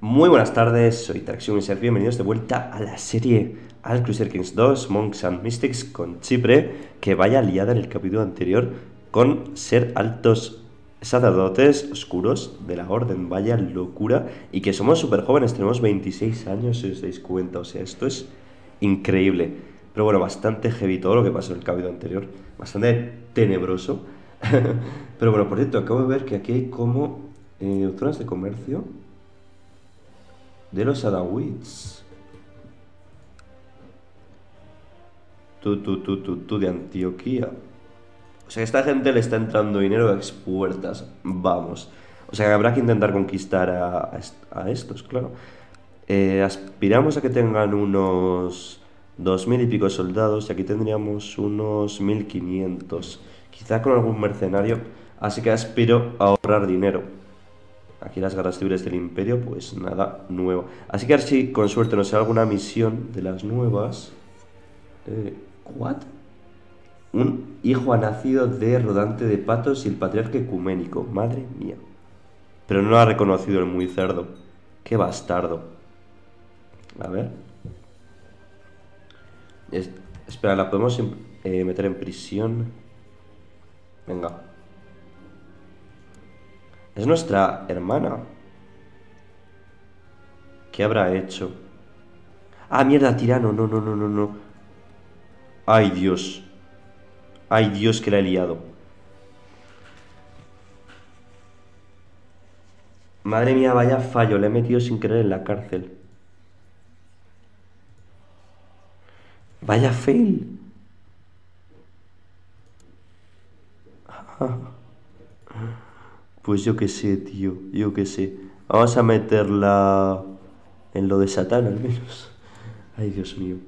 Muy buenas tardes, soy Traxium y ser bienvenidos de vuelta a la serie Al Crusader Kings 2 Monks and Mystics con Chipre, que vaya liada en el capítulo anterior con ser altos sacerdotes oscuros de la orden, vaya locura, y que somos súper jóvenes, tenemos 26 años si os dais cuenta, o sea, esto es increíble. Pero bueno, bastante heavy todo lo que pasó en el capítulo anterior, bastante tenebroso. Pero bueno, por cierto, acabo de ver que aquí hay como zonas de comercio de los Adawids. Tú de Antioquía. O sea, que esta gente le está entrando dinero a expuertas. Vamos. O sea, que habrá que intentar conquistar a estos, claro. Aspiramos a que tengan unos 2000 y pico soldados y aquí tendríamos unos 1500. Quizá con algún mercenario. Así que aspiro a ahorrar dinero. Aquí las guerras civiles del imperio, pues nada nuevo. Así que a ver si con suerte nos sale alguna misión de las nuevas. ¿What? Un hijo ha nacido de Rodante de Patos y el patriarca ecuménico. Madre mía. Pero no lo ha reconocido el muy cerdo. Qué bastardo. A ver. Espera, ¿la podemos meter en prisión? Venga. Es nuestra hermana. ¿Qué habrá hecho? Ah, mierda, tirano. No, no, no, no, no. Ay, Dios. Ay, Dios, que la he liado. Madre mía, vaya fallo. Le he metido sin querer en la cárcel. Vaya fail. Pues yo qué sé, tío. Yo qué sé. Vamos a meterla en lo de Satán, al menos. Ay, Dios mío.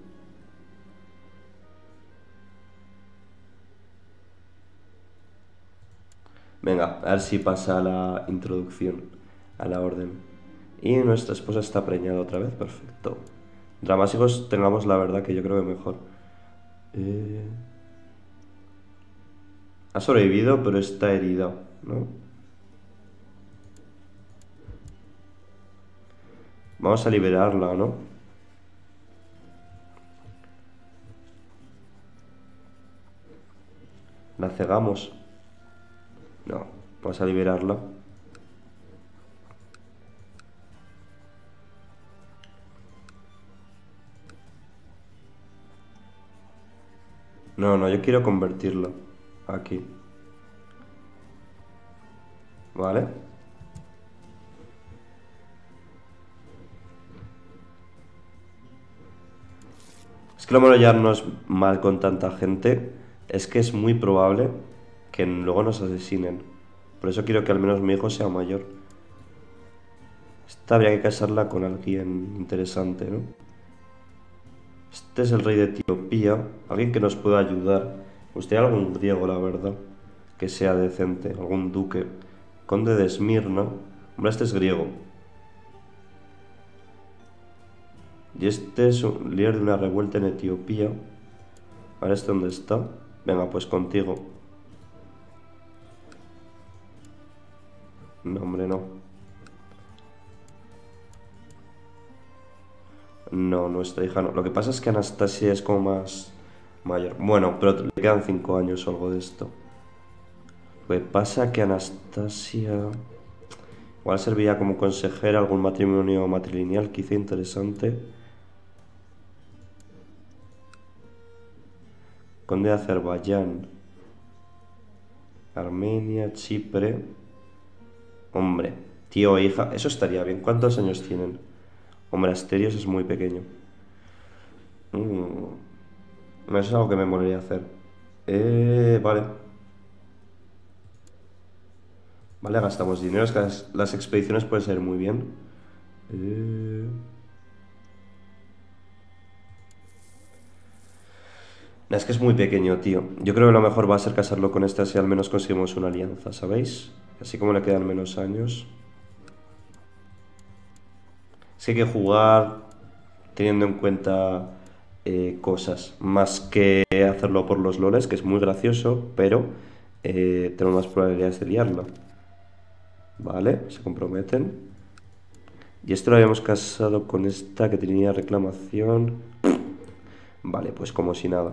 Venga, a ver si pasa la introducción a la orden. Y nuestra esposa está preñada otra vez. Perfecto. Entre más hijos tengamos, la verdad que yo creo que mejor. Ha sobrevivido, pero está herida, ¿no? Vamos a liberarla, ¿no? La cegamos. No, vamos a liberarla. No, no, yo quiero convertirlo aquí. ¿Vale? Es que lo malo ya no es mal con tanta gente, es que es muy probable que luego nos asesinen. Por eso quiero que al menos mi hijo sea mayor. Esta habría que casarla con alguien interesante, ¿no? Este es el rey de Etiopía, alguien que nos pueda ayudar. Usted algún griego, la verdad, que sea decente, algún duque. Conde de Esmirna. Hombre, este es griego. Y este es un líder de una revuelta en Etiopía. Ahora, ¿este dónde está? Venga, pues contigo. No, hombre, no. No, nuestra hija no. Lo que pasa es que Anastasia es como más mayor. Bueno, pero le quedan 5 años o algo de esto. Lo que pasa es que Anastasia igual serviría como consejera, algún matrimonio matrilineal, quizá interesante. Conde de Azerbaiyán. Armenia, Chipre. Hombre, tío e hija, eso estaría bien. ¿Cuántos años tienen? Hombre, Asterios es muy pequeño. No es algo que me molaría hacer. Vale. Vale, gastamos dinero. Es que las expediciones pueden ser muy bien. Es que es muy pequeño, tío. Yo creo que lo mejor va a ser casarlo con este, así al menos conseguimos una alianza, ¿sabéis? Así como le quedan menos años. Es que hay que jugar teniendo en cuenta cosas, más que hacerlo por los loles, que es muy gracioso, pero tenemos más probabilidades de liarla. Vale, se comprometen. Y esto lo habíamos casado con esta que tenía reclamación. Vale, pues como si nada.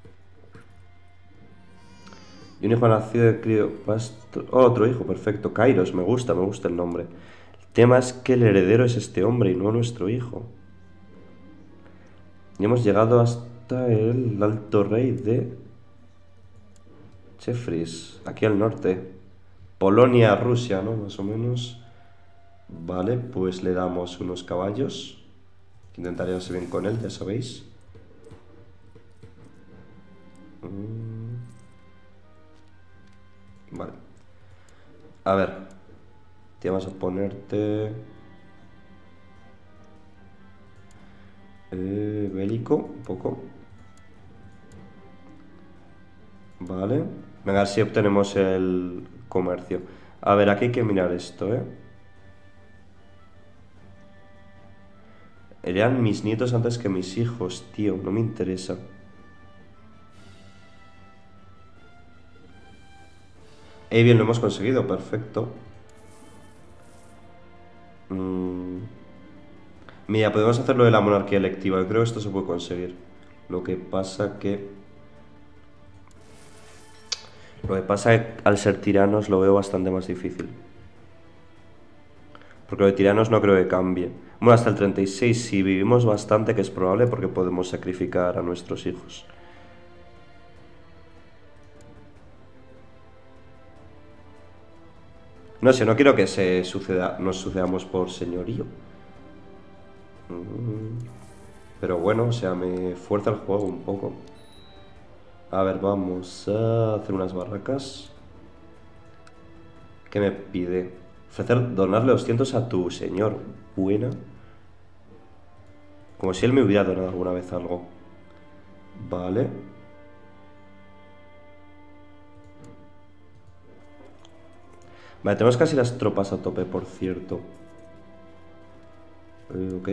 Y un hijo nacido de Cleopatra. Oh, otro hijo, perfecto. Kairos, me gusta el nombre. El tema es que el heredero es este hombre y no nuestro hijo. Y hemos llegado hasta el alto rey de Chefris, aquí al norte. Polonia, Rusia, ¿no? Más o menos. Vale, pues le damos unos caballos. Intentaré hacer bien con él, ya sabéis. Vale. A ver. Te vamos a ponerte... bélico, un poco. Vale. Venga, si obtenemos el comercio. A ver, aquí hay que mirar esto, ¿eh? Eran mis nietos antes que mis hijos, tío. No me interesa. Bien, lo hemos conseguido, perfecto. Mira, podemos hacer lo de la monarquía electiva. Yo creo que esto se puede conseguir. Lo que pasa que... Lo que pasa es que al ser tiranos lo veo bastante más difícil. Porque lo de tiranos no creo que cambie. Bueno, hasta el 36 si vivimos bastante, que es probable porque podemos sacrificar a nuestros hijos. No sé, no quiero que nos sucedamos por señorío. Pero bueno, o sea, me fuerza el juego un poco. A ver, vamos a hacer unas barracas. ¿Qué me pide? Donarle 200 a tu señor. Buena. Como si él me hubiera donado alguna vez algo. Vale. Vale, tenemos casi las tropas a tope, por cierto. Ok.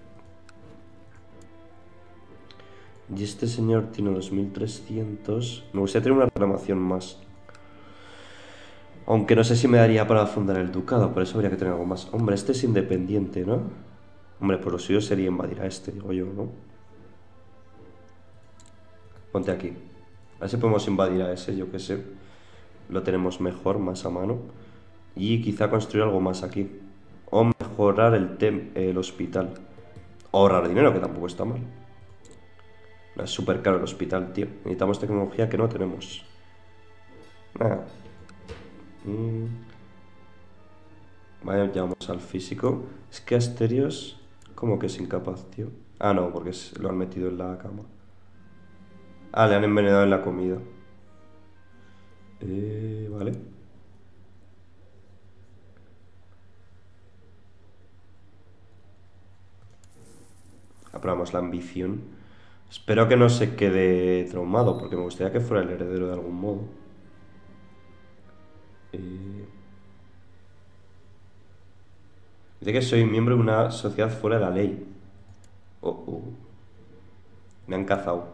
Y este señor tiene los 1300. Me gustaría tener una reclamación más. Aunque no sé si me daría para fundar el ducado, por eso habría que tener algo más. Hombre, este es independiente, ¿no? Hombre, por lo suyo sería invadir a este, digo yo, ¿no? Ponte aquí. A ver si podemos invadir a ese, yo qué sé. Lo tenemos mejor, más a mano. Y quizá construir algo más aquí. O mejorar el hospital. O ahorrar dinero, que tampoco está mal. No, es súper caro el hospital, tío. Necesitamos tecnología que no tenemos. Nada. Vale, ya vamos al físico. Es que Asterios... ¿Cómo que es incapaz, tío? Ah, no, porque lo han metido en la cama. Ah, le han envenenado en la comida. Vale. Aprobamos la ambición. Espero que no se quede traumado, porque me gustaría que fuera el heredero de algún modo. Dice que soy miembro de una sociedad fuera de la ley. Oh. Me han cazado.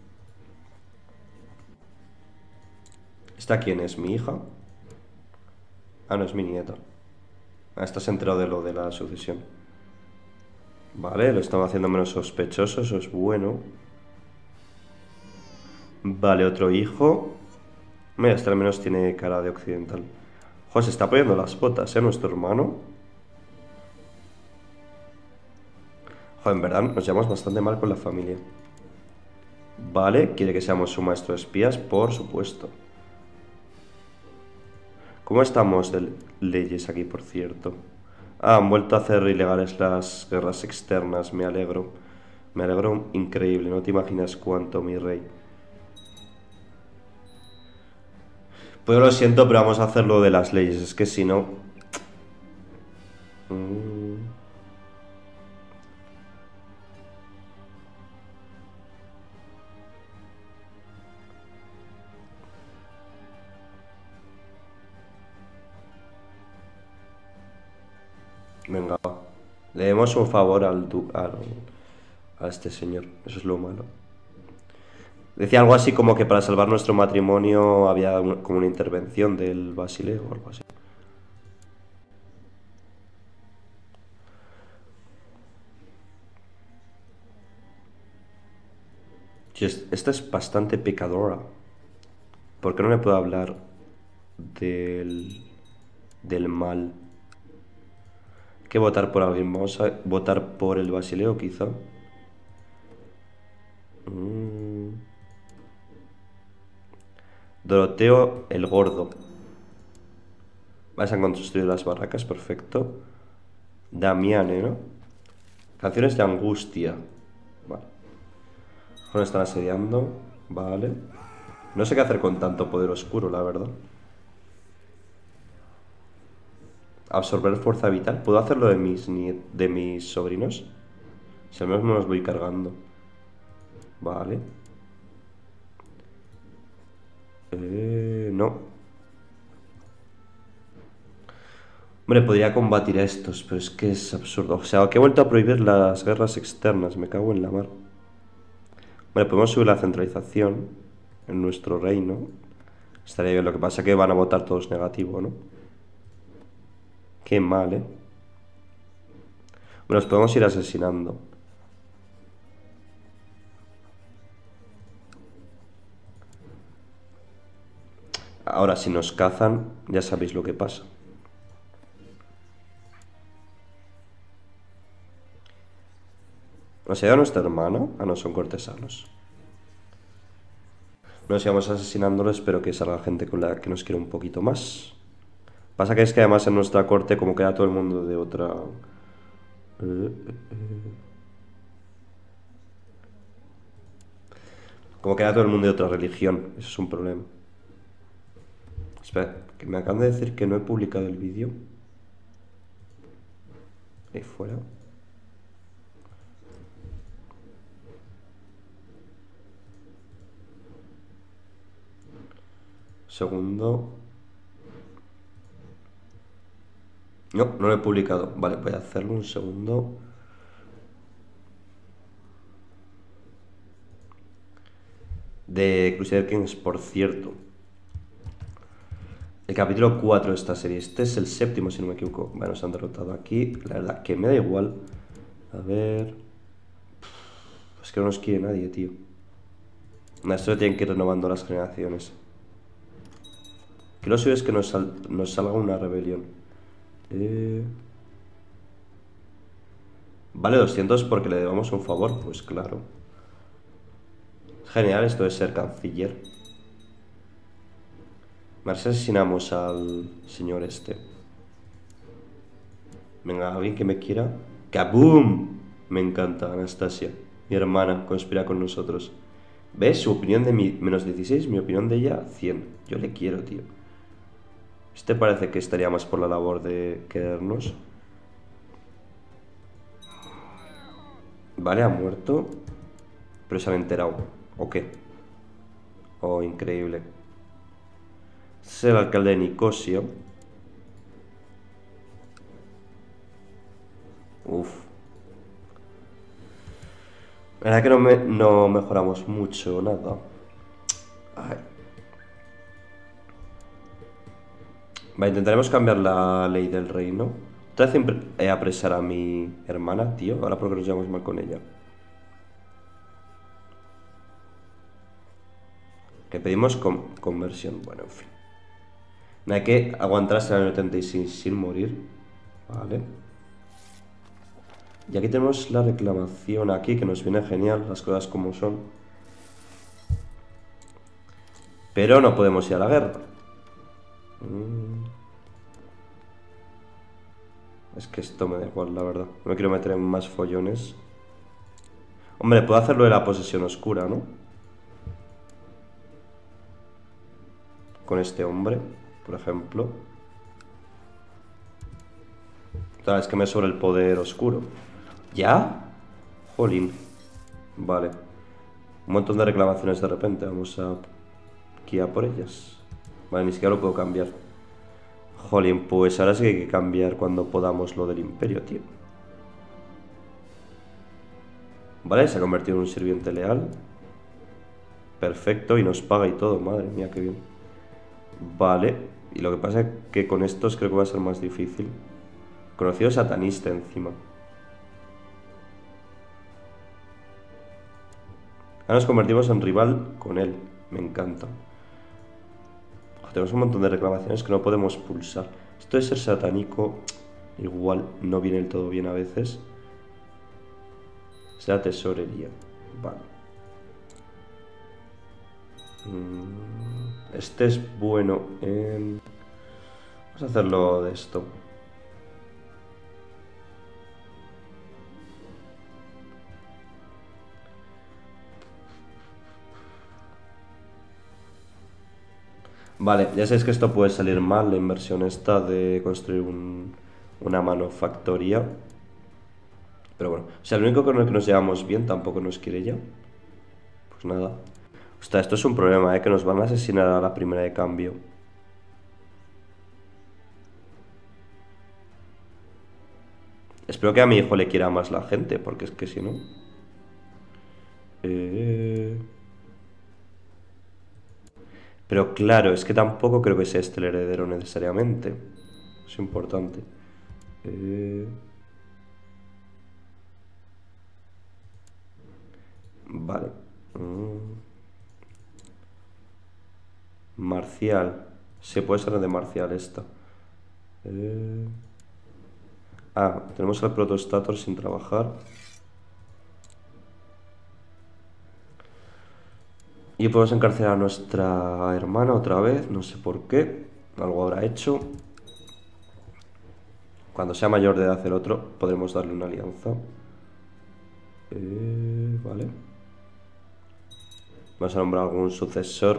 ¿Esta quién es? ¿Mi hija? Ah, no, es mi nieta. Ah, esta se enterado de lo de la sucesión. Vale, lo estaba haciendo menos sospechoso, eso es bueno. Vale, otro hijo. Mira, este al menos tiene cara de occidental. Joder, se está poniendo las botas, ¿eh? Nuestro hermano. Joder, en verdad nos llevamos bastante mal con la familia. Vale, quiere que seamos su maestro de espías, por supuesto. ¿Cómo estamos de leyes aquí, por cierto? Ah, han vuelto a hacer ilegales las guerras externas, me alegro. Me alegro increíble, no te imaginas cuánto, mi rey. Pues lo siento, pero vamos a hacerlo de las leyes, es que si no... Venga, va. Le demos un favor a este señor, eso es lo malo. Decía algo así como que para salvar nuestro matrimonio había como una intervención del Basileo o algo así. Tío, esta es bastante pecadora. ¿Por qué no le puedo hablar del mal? Hay que votar por alguien. Vamos a votar por el Basileo, quizá. Doroteo el Gordo. Vas a construir las barracas, perfecto. Damián, ¿no? Canciones de angustia. Vale. Nos están asediando. Vale. No sé qué hacer con tanto poder oscuro, la verdad. Absorber fuerza vital. ¿Puedo hacerlo de mis sobrinos? Si al menos me los voy cargando. Vale. No. Hombre, podría combatir a estos, pero es que es absurdo. O sea, que he vuelto a prohibir las guerras externas. Me cago en la mar. Hombre, podemos subir la centralización en nuestro reino. Estaría bien. Lo que pasa es que van a votar todos negativo, ¿no? Qué mal, ¿eh? Bueno, los podemos ir asesinando. Ahora, si nos cazan, ya sabéis lo que pasa. ¿Nos ha ido nuestra hermana? Ah, no, son cortesanos. Nos íbamos asesinándolos, espero que salga gente con la que nos quiera un poquito más. Pasa que es que además en nuestra corte, como queda todo el mundo de otra... Como queda todo el mundo de otra religión, eso es un problema. Espera, que me acaban de decir que no he publicado el vídeo. Ahí fuera. Segundo. No, no lo he publicado. Vale, voy a hacerlo un segundo. De Crusader Kings, por cierto. El capítulo 4 de esta serie. Este es el séptimo, si no me equivoco. Bueno, nos han derrotado aquí. La verdad que me da igual. A ver... Es que no nos quiere nadie, tío. Esto tienen que ir renovando las generaciones. Que lo suyo es que nos salga una rebelión. Vale 200 porque le debamos un favor. Pues claro. Es genial esto de ser canciller. A ver si asesinamos al señor este. Venga, alguien que me quiera. ¡Kaboom! Me encanta, Anastasia. Mi hermana conspira con nosotros. ¿Ves? Su opinión de mí, menos 16, mi opinión de ella, 100. Yo le quiero, tío. Este parece que estaría más por la labor de querernos. Vale, ha muerto. Pero se han enterado. ¿O qué? Oh, increíble. Este es el alcalde de Nicosia. Uf. La verdad que no mejoramos mucho, nada. Ay. Vale, intentaremos cambiar la ley del reino. Otra vez apresar a mi hermana, tío. Ahora porque nos llevamos mal con ella. Que pedimos conversión. Bueno, en fin. Hay que aguantar hasta el año 86 sin morir. Vale. Y aquí tenemos la reclamación aquí, que nos viene genial, las cosas como son. Pero no podemos ir a la guerra. Es que esto me da igual, la verdad. No me quiero meter en más follones. Hombre, puedo hacerlo de la posesión oscura, ¿no? Con este hombre, por ejemplo. Claro, es que me sobra el poder oscuro. ¿Ya? Jolín. Vale. Un montón de reclamaciones de repente. Vamos aquí a por ellas. Vale, ni siquiera lo puedo cambiar. Jolín, pues ahora sí que hay que cambiar cuando podamos lo del imperio, tío. Vale, se ha convertido en un sirviente leal. Perfecto, y nos paga y todo. Madre mía, qué bien. Vale, y lo que pasa es que con estos creo que va a ser más difícil. Conocido satanista encima. Ahora nos convertimos en rival con él. Me encanta. Tenemos un montón de reclamaciones que no podemos pulsar. Esto de ser satánico igual no viene del todo bien a veces. Es la tesorería. Vale. Este es bueno en... Vamos a hacerlo de esto. Vale, ya sabéis que esto puede salir mal, la inversión esta de construir una manufactoría. Pero bueno, o sea, el único con el que nos llevamos bien tampoco nos quiere ya. Pues nada. Ostras, esto es un problema, que nos van a asesinar a la primera de cambio. Espero que a mi hijo le quiera más la gente, porque es que si no... Pero claro, es que tampoco creo que sea este el heredero necesariamente. Es importante. Vale. Marcial. Se puede ser de marcial esta. Tenemos al Protostator sin trabajar. Y podemos encarcelar a nuestra hermana otra vez, no sé por qué. Algo habrá hecho. Cuando sea mayor de edad el otro, podremos darle una alianza. Vale. Vamos a nombrar algún sucesor.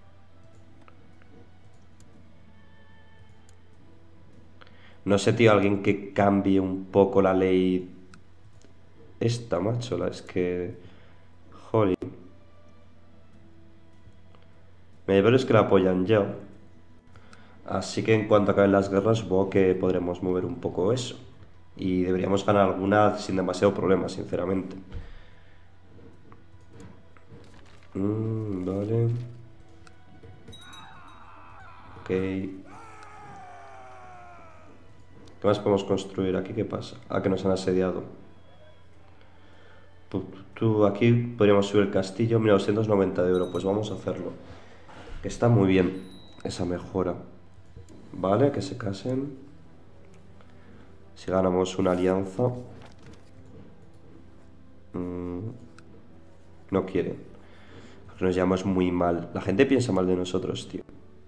No sé, tío, alguien que cambie un poco la ley. Esta, macho, es que... Joder. Pero es que la apoyan ya. Así que en cuanto acaben las guerras, supongo que podremos mover un poco eso. Y deberíamos ganar alguna sin demasiado problema, sinceramente. Vale. Ok. ¿Qué más podemos construir aquí? ¿Qué pasa? Que nos han asediado. Aquí podríamos subir el castillo. Mira, 290 de oro. Pues vamos a hacerlo. Que está muy bien esa mejora. Vale, que se casen. Si ganamos una alianza. No quiere. Porque nos llevamos muy mal. La gente piensa mal de nosotros, tío.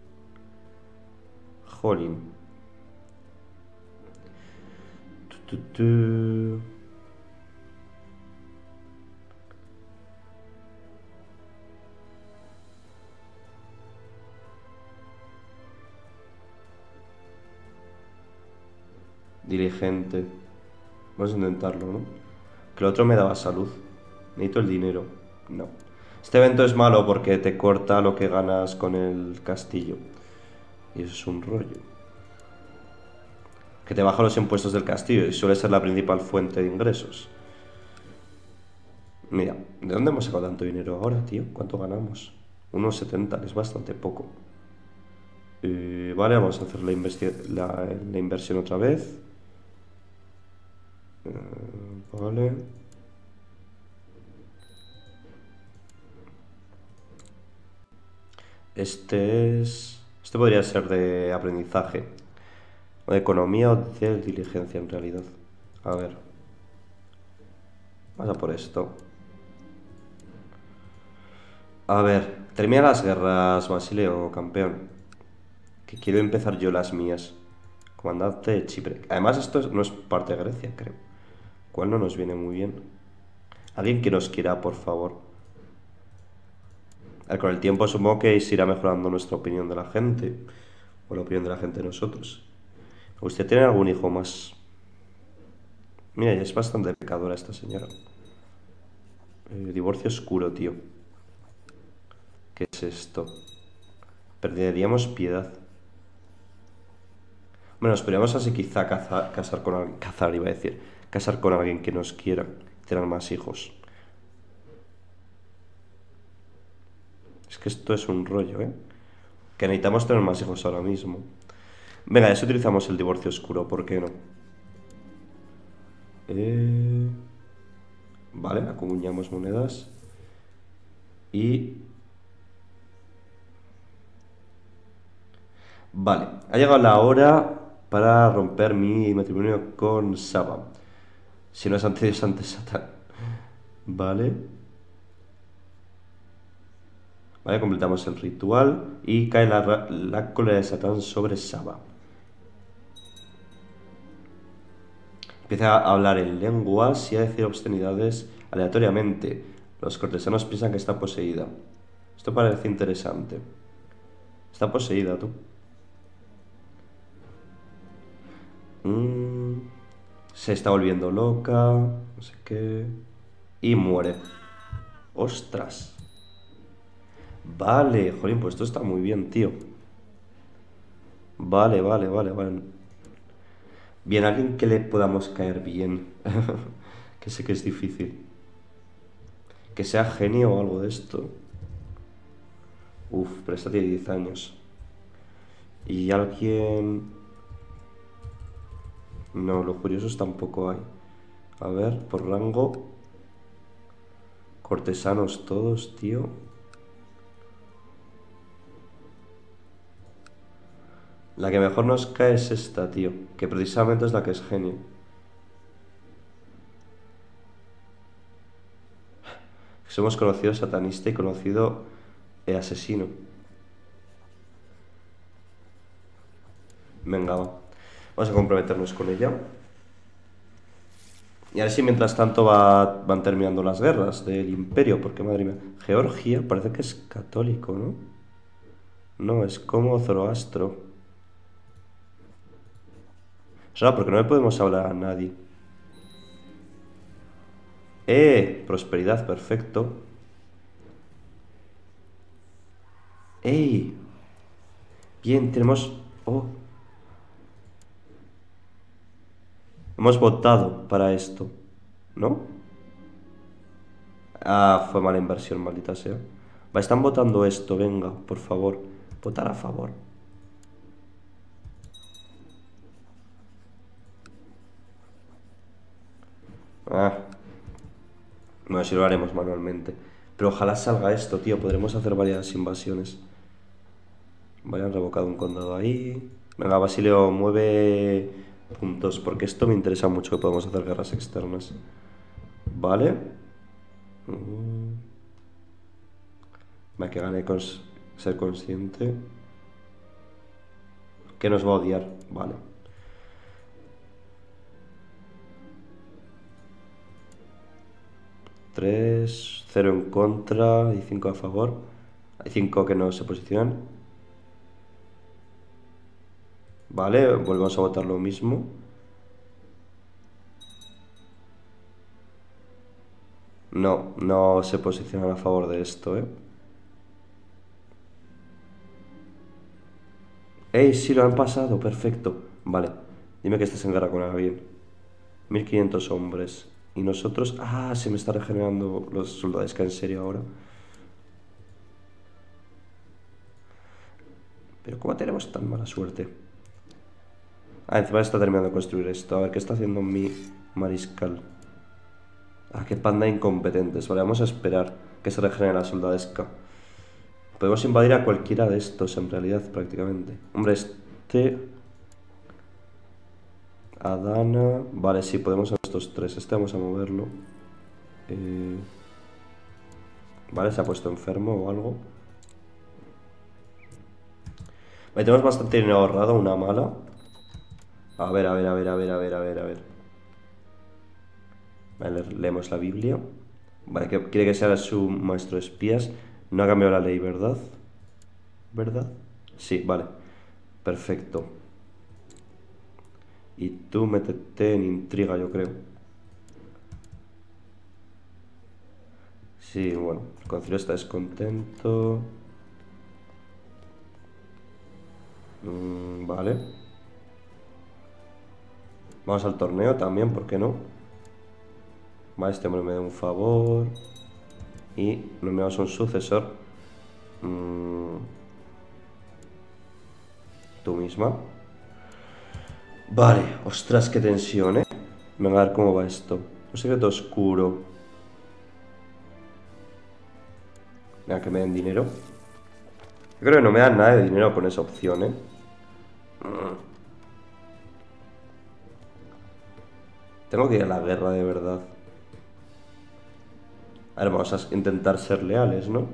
Jolín. Diligente. Vamos a intentarlo, ¿no? Que el otro me daba salud. Necesito el dinero. No. Este evento es malo porque te corta lo que ganas con el castillo. Y eso es un rollo. Que te baja los impuestos del castillo y suele ser la principal fuente de ingresos. Mira, ¿de dónde hemos sacado tanto dinero ahora, tío? ¿Cuánto ganamos? 1,70, es bastante poco. Vale, vamos a hacer la inversión otra vez. Vale. Este podría ser de aprendizaje. O de economía o de diligencia en realidad. A ver. Vamos a por esto. A ver, termina las guerras, Basileo, campeón. Que quiero empezar yo las mías. Comandante de Chipre. Además, esto no es parte de Grecia, creo. Cual no nos viene muy bien. Alguien que nos quiera, por favor. A ver, con el tiempo supongo que se irá mejorando nuestra opinión de la gente. O la opinión de la gente de nosotros. ¿Usted tiene algún hijo más? Mira, ya es bastante pecadora esta señora. Divorcio oscuro, tío. ¿Qué es esto? Perderíamos piedad. Bueno, nos podríamos así quizá casar con alguien. Cazar, iba a decir. Casar con alguien que nos quiera. Tener más hijos. Es que esto es un rollo, ¿eh? Que necesitamos tener más hijos ahora mismo. Venga, ya si utilizamos el divorcio oscuro, ¿por qué no? Vale, acuñamos monedas. Y... Vale, ha llegado la hora para romper mi matrimonio con Saba. Si no es antes Dios, antes Satán. Vale. Vale, completamos el ritual y cae la cólera de Satán sobre Saba. Empieza a hablar en lenguas y a decir obscenidades aleatoriamente. Los cortesanos piensan que está poseída. Esto parece interesante. Está poseída, tú. Se está volviendo loca. No sé qué. Y muere. ¡Ostras! Vale, jolín, pues esto está muy bien, tío. Vale, vale, vale, vale. Bien, alguien que le podamos caer bien. Que sé que es difícil. Que sea genio o algo de esto. Uf, pero esta tiene 10 años. Y alguien... No, los curiosos tampoco hay. A ver, por rango. Cortesanos todos, tío. La que mejor nos cae es esta, tío. Que precisamente es la que es genio. Somos conocido satanista y conocido asesino. Venga, va. Vamos a comprometernos con ella. Y a ver si mientras tanto van terminando las guerras del imperio. Porque, madre mía, Georgia parece que es católico, ¿no? No, es como Zoroastro. Es raro porque no le podemos hablar a nadie. Prosperidad, perfecto. ¡Ey! Bien, tenemos... Oh. Hemos votado para esto, ¿no? Ah, fue mala inversión, maldita sea. Va, están votando esto, venga, por favor. Votar a favor. Ah. Bueno, si lo haremos manualmente. Pero ojalá salga esto, tío. Podremos hacer varias invasiones. Vale, han revocado un condado ahí. Venga, Basilio, mueve puntos. Porque esto me interesa mucho, que podemos hacer guerras externas. Vale. Va, que gane ser consciente. Que nos va a odiar. Vale. Tres, 0 en contra y 5 a favor. Hay 5 que no se posicionan. Vale, volvemos a votar lo mismo. No, no se posicionan a favor de esto, ¿eh? ¡Ey, sí, lo han pasado! Perfecto. Vale, dime que estás en guerra con alguien. 1500 hombres. Y nosotros... Ah, se me está regenerando los soldados, que en serio ahora. Pero ¿cómo tenemos tan mala suerte? Ah, encima está terminando de construir esto. A ver, ¿qué está haciendo mi mariscal? Ah, qué panda de incompetentes. Vale, vamos a esperar que se regenere la soldadesca. Podemos invadir a cualquiera de estos, en realidad, prácticamente. Hombre, este... Adana... Vale, sí, podemos a estos tres. Este vamos a moverlo. Vale, se ha puesto enfermo o algo. Vale, tenemos bastante dinero ahorrado, una mala. A ver, a ver, a ver, a ver, a ver, a ver, a ver. Vale, leemos la Biblia. Vale, que quiere que sea su maestro de espías. No ha cambiado la ley, ¿verdad? ¿Verdad? Sí, vale. Perfecto. Y tú métete en intriga, yo creo. Sí, bueno, el concilio está descontento. Vale. Vamos al torneo también, ¿por qué no? Vale, este hombre me da un favor. Y nominamos un sucesor. Tú misma. Vale, ostras, qué tensión, ¿eh? Venga, a ver cómo va esto. Un secreto oscuro. Mira, que me den dinero. Yo creo que no me dan nada de dinero con esa opción, ¿eh? Tengo que ir a la guerra de verdad. A ver, vamos a intentar ser leales, ¿no?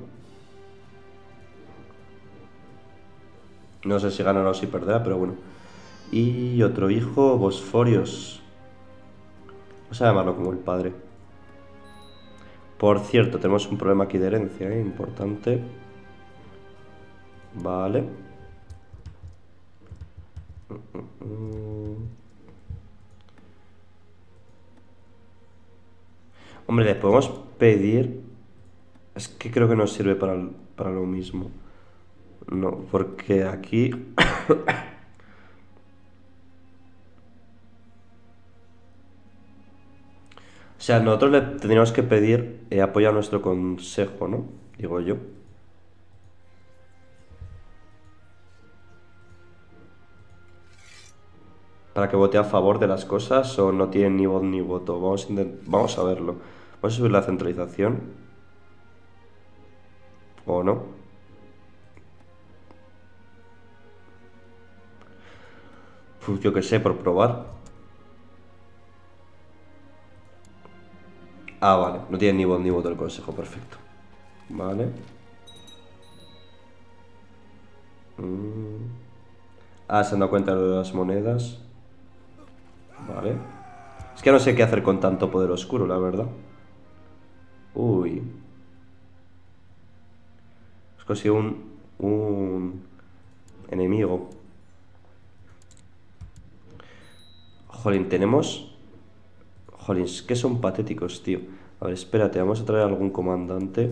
No sé si ganará o si perderá, pero bueno. Y otro hijo, Bosforios. Vamos a llamarlo como el padre. Por cierto, tenemos un problema aquí de herencia, ¿eh? Importante. Vale. Hombre, le podemos pedir... Es que creo que no sirve para lo mismo. No, porque aquí... O sea, nosotros le tendríamos que pedir apoyo a nuestro consejo, ¿no? Digo yo. Para que vote a favor de las cosas o no tienen ni voz ni voto. Vamos a verlo. Vamos a subir la centralización. ¿O no? Pues yo qué sé, por probar. Ah, vale. No tiene ni voz ni voto el consejo. Perfecto. Vale. Ah, se han dado cuenta de lo de las monedas. Vale. Es que no sé qué hacer con tanto poder oscuro, la verdad. Uy. Hemos conseguido un enemigo. Jolín, tenemos... Jolín, es que son patéticos, tío. A ver, espérate, vamos a traer algún comandante.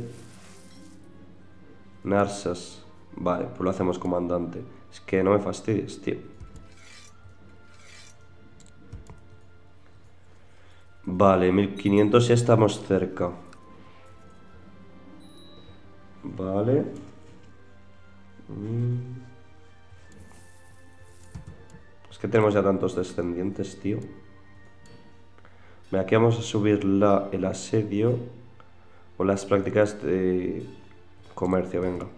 Narsas. Vale, pues lo hacemos comandante. Es que no me fastidies, tío. Vale, 1500 ya estamos cerca. Vale. Es que tenemos ya tantos descendientes, tío. Mira, aquí vamos a subir el asedio o las prácticas de comercio, venga.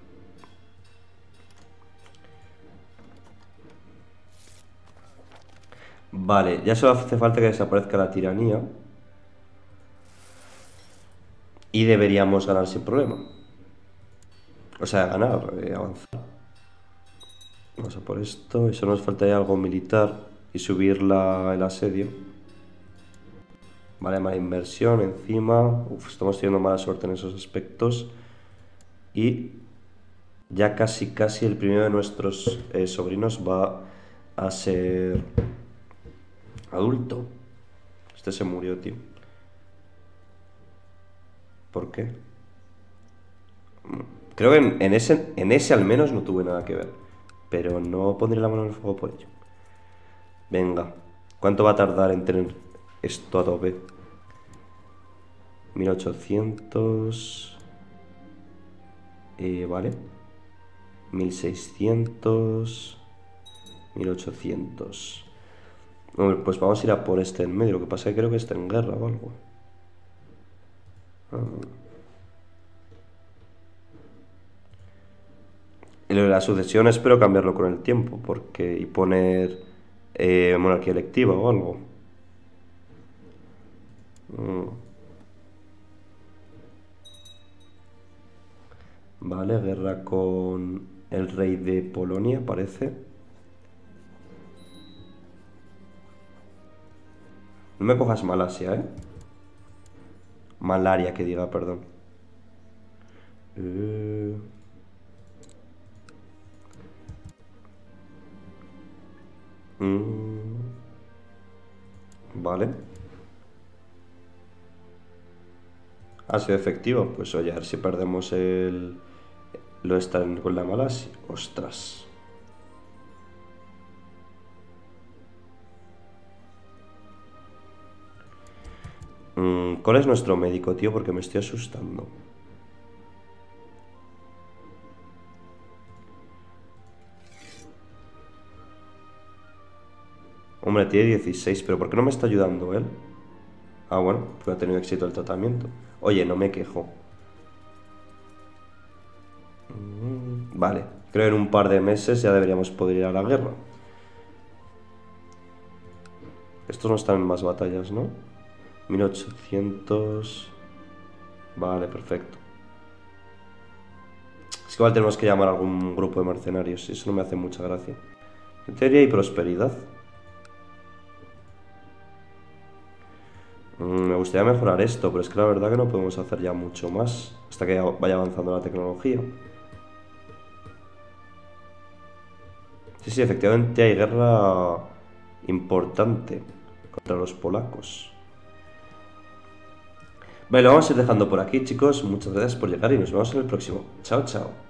Vale, ya solo hace falta que desaparezca la tiranía. Y deberíamos ganar sin problema. O sea, ganar, avanzar. Vamos a por esto. Y solo nos falta ya algo militar y subir el asedio. Vale, mala inversión encima. Uf, estamos teniendo mala suerte en esos aspectos. Y ya casi el primero de nuestros sobrinos va a ser adulto. Este se murió, tío. ¿Por qué? Creo que en ese al menos no tuve nada que ver. Pero no pondré la mano en el fuego por ello. Venga. ¿Cuánto va a tardar en tener esto a tope? 1800... vale. 1600... 1800... Hombre, pues vamos a ir a por este en medio. Lo que pasa es que creo que está en guerra o algo. Y lo de la sucesión espero cambiarlo con el tiempo. Y poner monarquía electiva o algo. Vale, guerra con el rey de Polonia, parece. No me cojas Malasia, ¿eh? Malaria, que diga, perdón. Vale. Ha sido efectivo. Pues oye, a ver si perdemos lo de estar con la Malasia. Ostras. ¿Cuál es nuestro médico, tío? Porque me estoy asustando. Hombre, tiene 16, pero ¿por qué no me está ayudando él? Ah, bueno, pues ha tenido éxito el tratamiento. Oye, no me quejo. Vale, creo que en un par de meses ya deberíamos poder ir a la guerra. Estos no están en más batallas, ¿no? 1800... Vale, perfecto. Es que igual tenemos que llamar a algún grupo de mercenarios y eso no me hace mucha gracia. En teoría hay prosperidad. Me gustaría mejorar esto, pero es que la verdad que no podemos hacer ya mucho más hasta que vaya avanzando la tecnología. Sí, sí, efectivamente hay guerra importante contra los polacos. Vale, lo vamos a ir dejando por aquí, chicos. Muchas gracias por llegar y nos vemos en el próximo. Chao, chao.